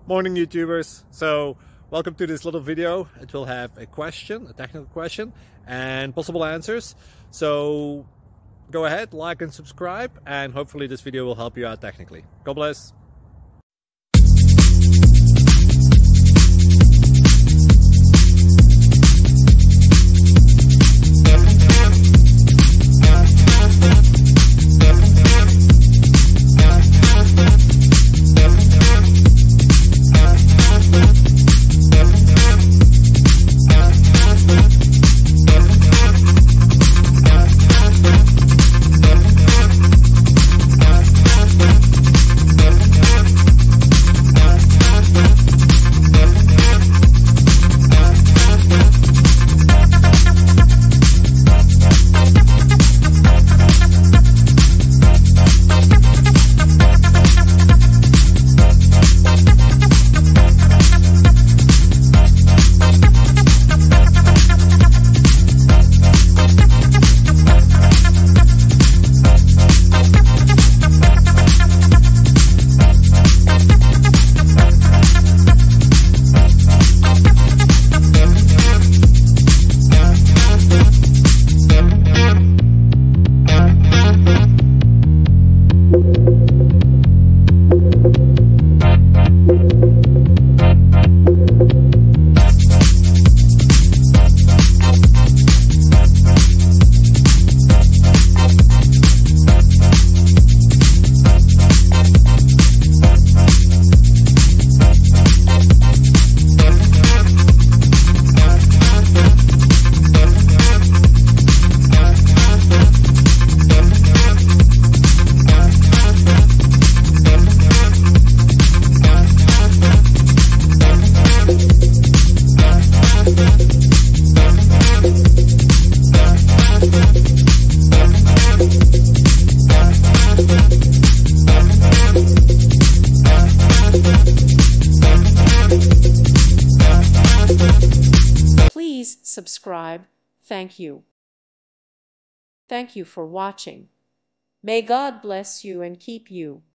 Morning YouTubers. So welcome to this little video. It will have a question, a technical question, and possible answers. So go ahead, like and subscribe, and hopefully this video will help you out technically. God bless. Please subscribe. Thank you. Thank you for watching. May God bless you and keep you.